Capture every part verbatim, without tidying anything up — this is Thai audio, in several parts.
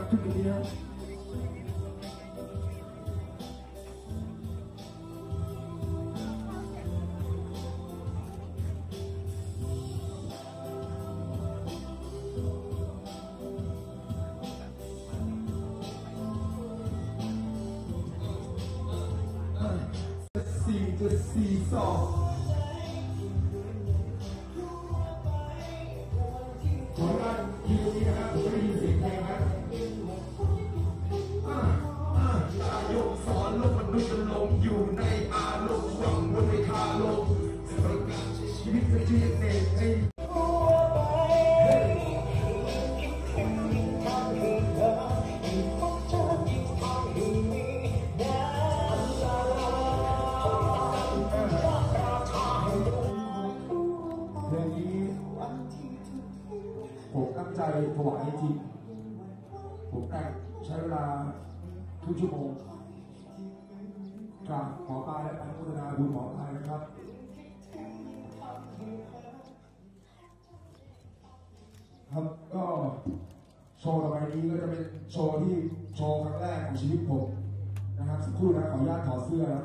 ขึ้นไปทีนะสี่เจ็ดสี่สองขอรับทีนี้นะครับผมได้ยินเสียงเพลงนะอ่าอ่ายกสอนโลกมนุษย์มันลงอยู่ในอารมณ์หวังว่าไม่คาลงจะประกาศชีวิตเป็นชีวิตเองไอ้ผมตั้งใจถวายจริงผมแต่งใช้เวลาทุกชั่วโมงจากหมอปลายและอนุโมทนาบุญหมอปลายนะครับครับก็โชว์ต่อไปนี้ก็จะเป็นโชว์ที่โชว์ครั้งแรกของชีวิตผมนะครับสักครู่นะขออนุญาตถอดเสื้อครับ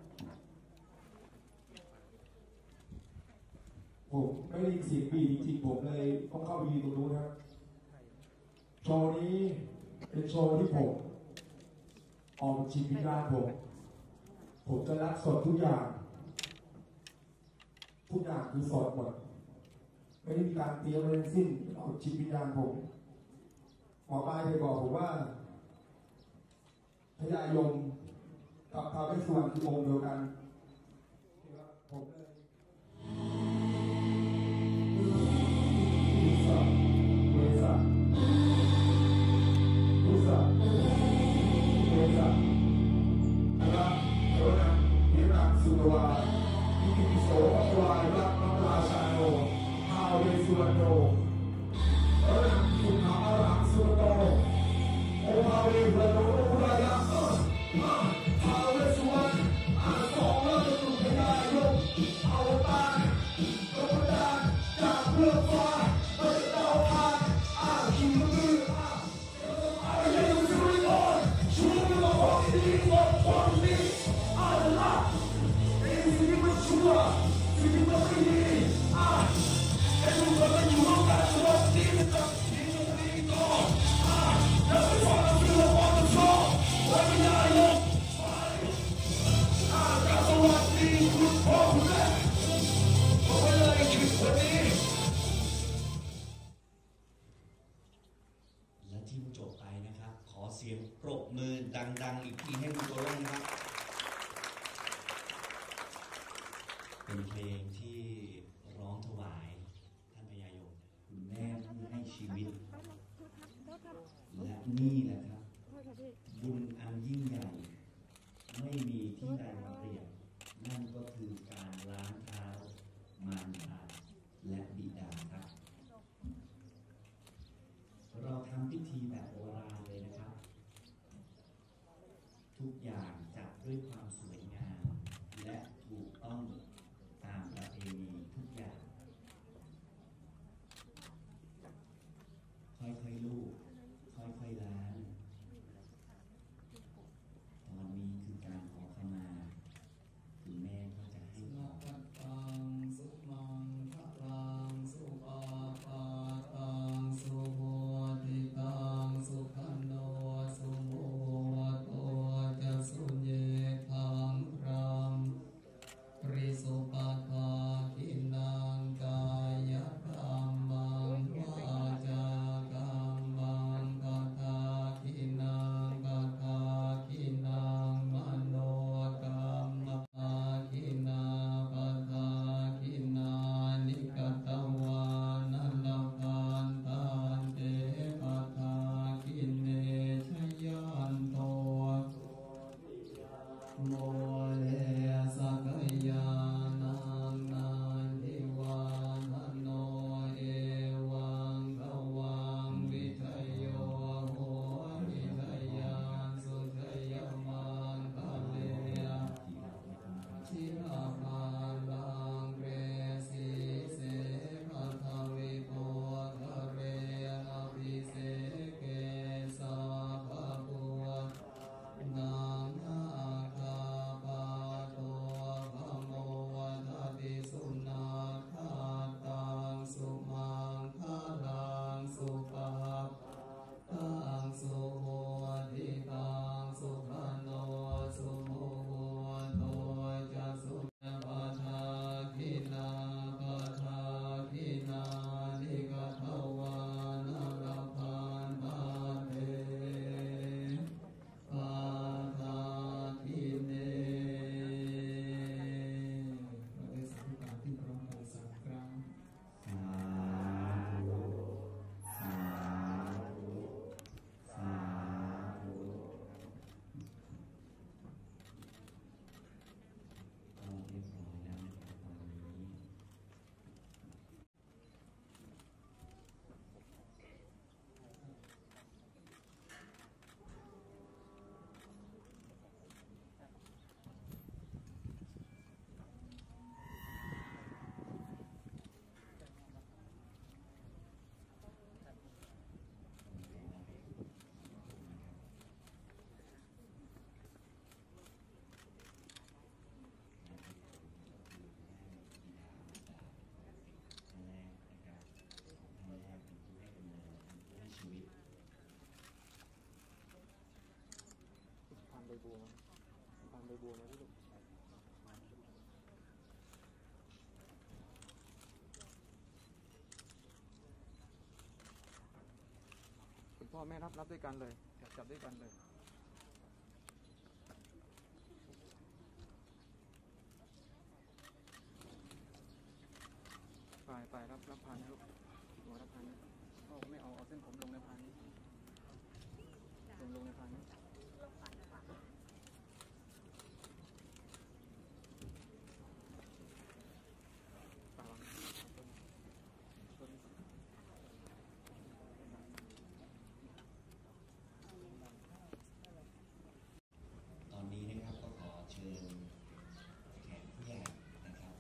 ผมไม่ได้ยินเสียงบีจริงๆผมเลยต้องเข้าบีตรงนู้นครับโชว์นี้เป็นโชว์ที่ผมออกจิตวิญญาณผมผมจะรักสดทุกอย่างทุกอย่างคือสดหมดไม่ได้มีการเตรียมอะไรทั้งสิ้นออกจิตวิญญาณผมหมอปลายเคยบอกผมว่าพญายมกับท้าวเวสสุวรรณคือองค์เดียวกันผมเลยสุตวาอิติโสภควายรักน้ำราชาโนท้าวเวสสุวรรณโนอรังสุขาอรังสุโตโอภาเวสสุวรรณโนอุรายะท้าวเวสสุวรรณอาสองเลิศสุพยายกอวตารพระพุทธาจากเพื่อฟ้าพระเจ้าอาอาคิมมืออาเยสุริโกชูมือของดีของดีอาลาสิ่งที่ชั่วสิ่งที่ไม่ดีอ่ะไอ้ทุกคนมันอยู่ร่วมกันทุกคนที่มันจะดีดีต่ออ่ะแล้วไปฟังแล้วคือเราฟังกันต่อวันนี้นายกอ่ะกราบสวัสดีคุณพ่อคุณแม่ผมก็เลยคิดวันนี้และที่จบไปนะครับขอเสียงปรบมือดังๆอีกทีให้คุณโจโร่นะครับเป็นเพลงที่ร้องถวายท่านพญายมคุณแม่ผู้ให้ชีวิตและนี่แหละครับบุญอันยิ่งใหญ่ไม่มีที่ใดมาเปรียบนั่นก็คือการล้างเท้ามารดาและบิดาครับเราทำพิธีแบบโบราณเลยนะครับทุกอย่างจัดด้วยความสวยงามและถูกต้องตามประเพณีทุกอย่างค่อยๆลูบค่อยๆล้างตอนนี้คือการขอขมาคุณแม่ก็จะให้ขอตังสุมังพลังสุปาปาตังสุโหติตังสุขันโนสุโมโตจะสุญเยทังพรังริสุปาคาทินังกายกรรมังวาจากรรมังกถาทินังกถาทินังมโนกรรมกาทินาปทาทินานิกตวานันลกันตันเตปทาทิเนชยันโตโมเลสักยานังนันทิวานโนเอวังกวังวิทโยโหวิทยังสุทยมังคะเลชิราภาลังเรสีเสภะทวิโพทะเรอภิเสเกสาบัวตามใบบัวมาที่ลูกคุณพ่อแม่รับรับด้วยกันเลยจับจับด้วยกันเลยไปไปรับรับพานลูกหัวรับพานพ่อไม่เอาเอาเส้นผมลงในพานนี้ลงลงในพานนี้ปาวางต้นต้นตอนนี้นะครับก็ขอเชิญแขกผู้ใหญ่นะครับ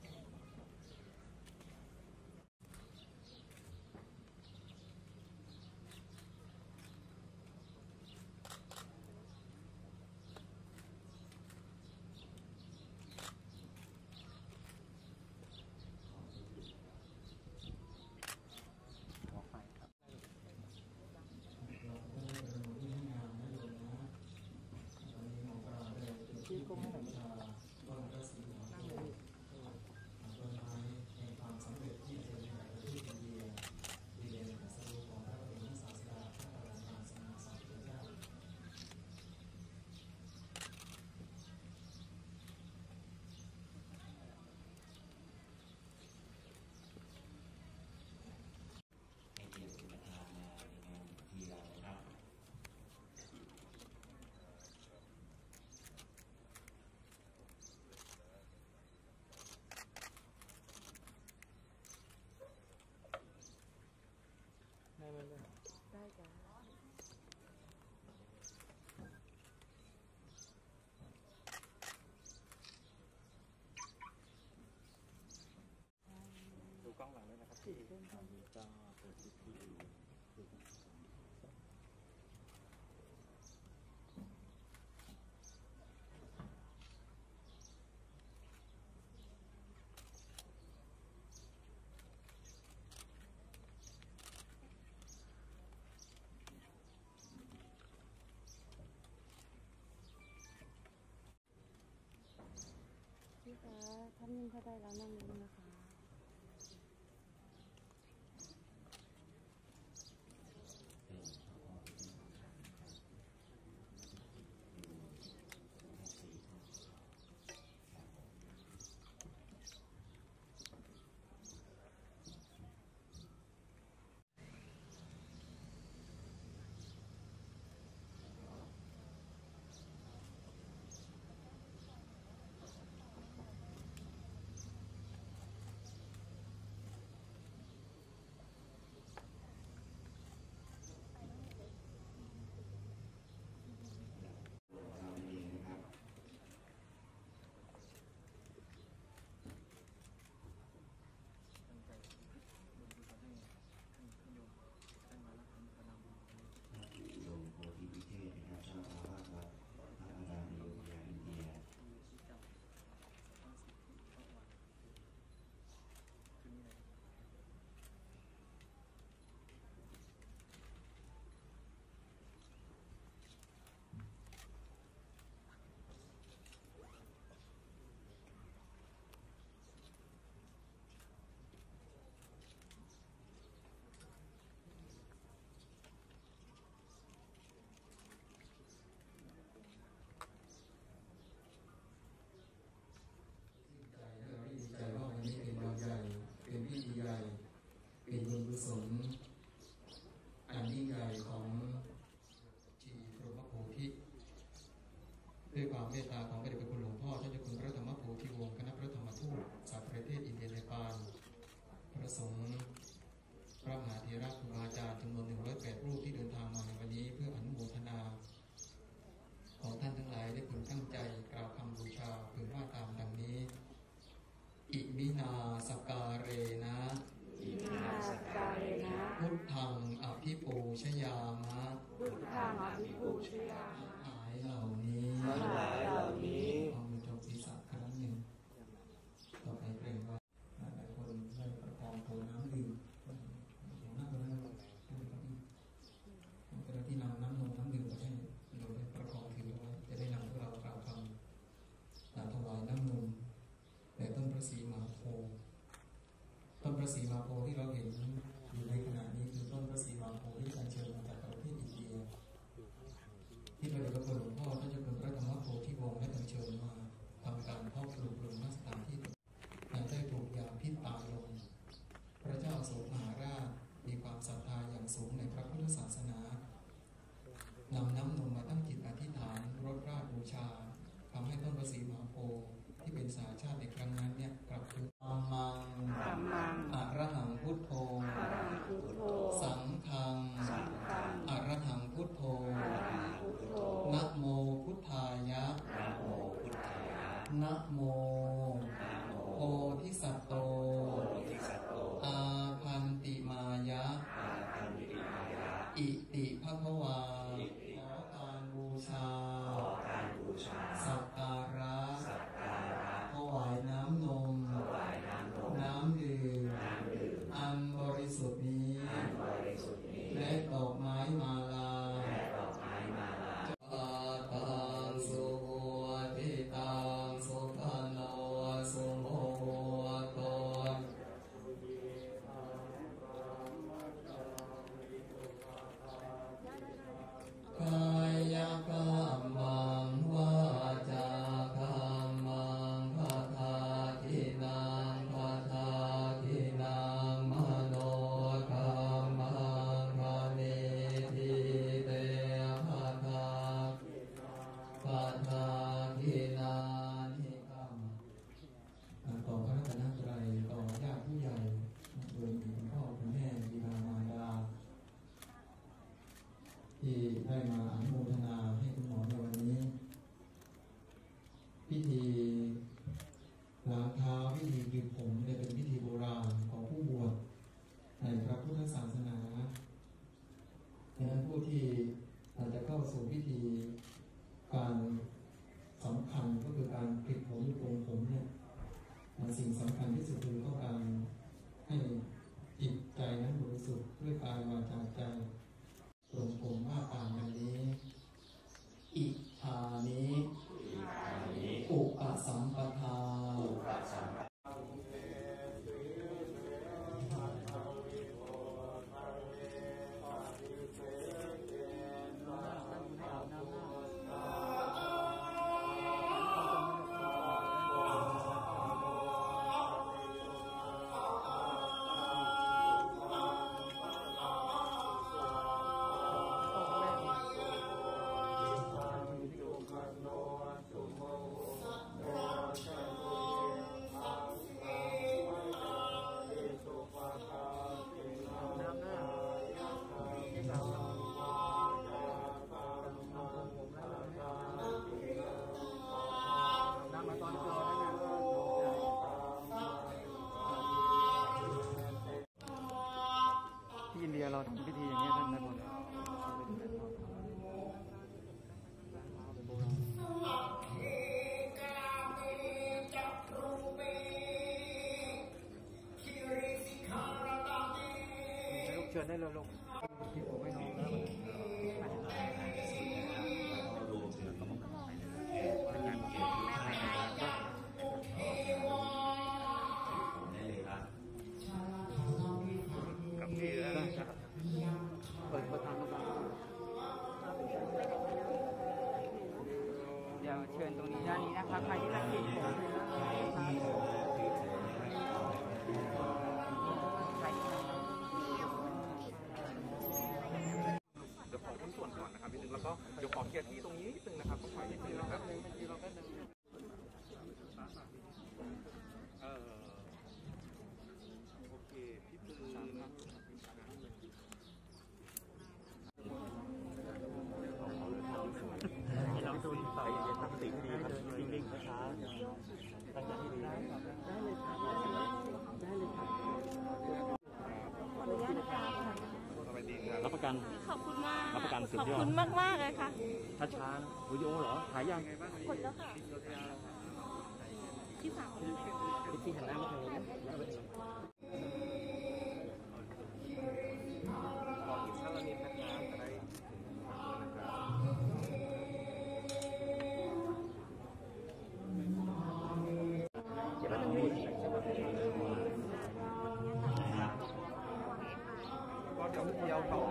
ออกไปครับ ที่ก้มให้หน่อยไหมครับนั่งเลยต้นไม้แห่งความสำเร็จที่จะมีในประเทศอินเดียที่เป็นศาสนาของพระบรมศาสดาพระปรมาสมาสัมพุทธเจ้าให้เกียรติประธานมาในงานที่เรานะครับได้ไหมเลยได้จ้ะดูกล้องหลังด้วยนะครับที่ตอนนี้ก็เปิดสิทธิอยู่พี่คะท่านนิ่งเข้าได้แล้วนั่งนิ่งนะคะต้นพระศรีมาโพธิ์ที่เราเห็นอยู่ในขณะนี้คือต้นพระศรีมาโพธิ์ที่อัญเชิญมาจากประเทศอินเดียที่พระเดชพระคุณหลวงพ่อท่านเจ้าคุณพระธรรมโพธิวงศ์ได้อัญเชิญมาทำการเพาะปลูกลงณสถานที่นั้นได้ปลูกยาพิษตายลงพระเจ้าอโศกมหาราชมีความศรัทธาอย่างสูงในพระพุทธศาสนานำน้ำนมมาตั้งจิตอธิษฐานรดราชบูชาทำให้ต้นพระศรีมหาโพธิ์ที่เป็นสาชาติในครั้งนั้นเนี่ยกลับคืนอามังอะระหังพุทโธสังฆังอะระหังพุทโธนะโมพุทธายะนะโมโพธิสัตโตอาคันติมายะอิติภควาขอการบูชาสักการะถวายน้ำนมน้ำดื่มอันบริสุทธิ์นี้และดอกไม้มาลาอาตังสุวติตังสุขันโนสุโมโตกายกรรมังวาจากรรมังภาทาทินังภาทาทินังมโนกรรมังภาเนทิเตภาทาภาทาทินานิกรรมต่อพระรัตนตรัยต่อญาติผู้ใหญ่โดยมีคุณพ่อคุณแม่บิดามารดาที่ได้มาอนุโมทนาให้คุณหมอในวันนี้พิธีล้างเท้าพิธีหยิบผมเนี่ยเป็นพิธีโบราณของผู้บวชในพระพุทธศาสนาดังนั้นผู้ที่อาจจะเข้าสู่พิธีการสำคัญก็คือการกรีดผมหรือโกนผมเนี่ยสิ่งสำคัญที่สุดคือต้องการให้จิตใจนั้นบริสุทธิ์ด้วยกายวาจาใจตรงผมว่าตามกันนี้อิทานิอุปสัมปทาที่อินเดียเราทำพิธีอย่างนี้ท่านนะผมเชิญได้เลยลูกที่ผมไม่น้องแล้วเปิดประธานนะครับเดี๋ยวเชิญตรงนี้ด้านนี้นะครับใครที่รักกินผมเดี๋ยวขอทั้งส่วนก่อนนะครับนิดนึงแล้วก็เดี๋ยวขอเคลียร์ที่ตรงนี้นิดนึงนะครับต้องขอนิดนึงนะครับเออโอเคพี่ปืนให้เราดูต่ออย่าตั้งสติให้ดีครับนิ่งๆช้าๆตั้งใจให้ดีได้เลยครับได้เลยครับขออนุญาตนะคะรับประกันขอบคุณมากรับประกันสุดขอบยอดคุณมากมากเลยค่ะช้าช้าวิดีโอเหรอถ่ายยังกดแล้วค่ะที่สามที่หันหน้ามาทางนี้ขอกินซาลามินะครับจะได้เดี๋ยวเราต้องมีต่อ